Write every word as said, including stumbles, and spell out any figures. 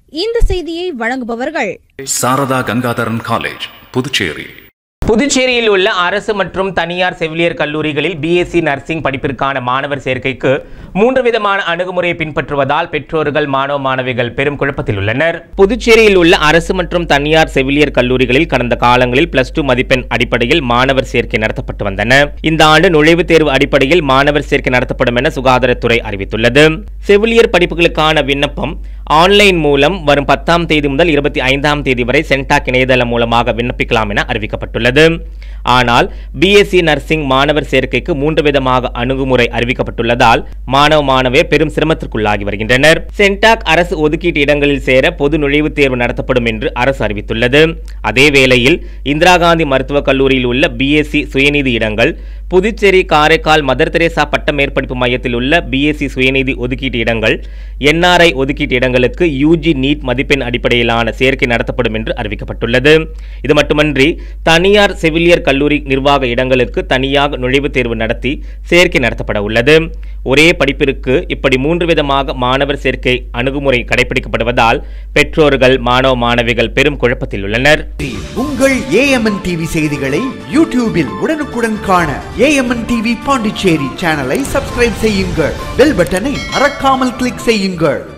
இந்த செய்தியை வழங்குபவர்கள் சாரதா கங்காதரன் காலேஜ், புதுச்சேரி. புதுச்சேரியில் உள்ள அரசு மற்றும் தனியார் செவிலியர் கல்லூரிகளில் பிஎஸ்சி நர்சிங் படிப்பிற்கான மாணவர் சேர்க்கைக்கு மூன்று விதமான அணுகுமுறையை பின்பற்றுவதால் பெற்றோர்கள் மாணவ மாணவிகள் பெரும் குழப்பத்தில் உள்ளனர். புதுச்சேரியில் உள்ள அரசு மற்றும் தனியார் செவிலியர் கல்லூரிகளில் கடந்த காலங்களில் பிளஸ் டூ மதிப்பெண் அடிப்படையில் மாணவர் சேர்க்கை நடத்தப்பட்டு வந்தன. இந்த ஆண்டு நுழைவுத் தேர்வு அடிப்படையில் மாணவர் சேர்க்கை நடத்தப்படும் என சுகாதாரத்துறை அறிவித்துள்ளது. செவிலியர் படிப்புகளுக்கான விண்ணப்பம் ஆன்லைன் மூலம் வரும் பத்தாம் தேதி முதல் இருபத்தி ஐந்தாம் தேதி வரை சென்டாக் இணையதளம் மூலமாக விண்ணப்பிக்கலாம் என அறிவிக்கப்பட்டுள்ளது. ஆனால் பிஎஸ்சி நர்சிங் மாணவர் சேர்க்கைக்கு மூன்று விதமாக அணுகுமுறை அறிவிக்கப்பட்டுள்ளதால் மாணவ மாணவியர் பெரும் சிரமத்திற்குள்ளாகி வருகின்றனர். சென்டாக் அரசு ஒதுக்கீட்டு இடங்களில் சேர பொது நுழைவுத் தேர்வு நடத்தப்படும் என்று அரசு அறிவித்துள்ளது. அதே வேளையில் இந்திரா காந்தி மருத்துவக் கல்லூரியில் உள்ள பிஎஸ்சி சுயநிதி இடங்கள், புதுச்சேரி காரைக்கால் மதர் தெரேசா பட்ட மேற்படிப்பு மையத்தில் உள்ள பிஎஸ்சி சுயநிதி ஒதுக்கீட்டு இடங்கள், என்ஆர்ஐ ஒதுக்கீட்டு இடங்களுக்கு யூஜி நீட் மதிப்பெண் அடிப்படையிலான சேர்க்கை நடத்தப்படும் என்று அறிவிக்கப்பட்டுள்ளது. இது மட்டுமன்றி தனியார் செவிலியர் கல்லூரி நிர்வாக இடங்களுக்கு தனியாக நுழைவுத் தேர்வு நடத்தி சேர்க்கை நடத்தப்பட உள்ளது. ஒரே படிப்பிற்கு இப்படி மூன்று விதமாக மாணவர் சேர்க்கை அணுகுமுறை கடைபிடிக்கப்படுவதால் பெற்றோர்கள் மாணவ மாணவிகள் பெரும் குழப்பத்தில் உள்ளனர். உங்கள் ஏஎம்என் டிவி செய்திகளை யூடியூபில் உடனுக்குடன் காண ஏஎம்என் டிவி பாண்டிச்சேரி சேனலை சப்ஸ்கிரைப் செய்யுங்கள். பெல் பட்டனை மறக்காமல் கிளிக் செய்யுங்கள்.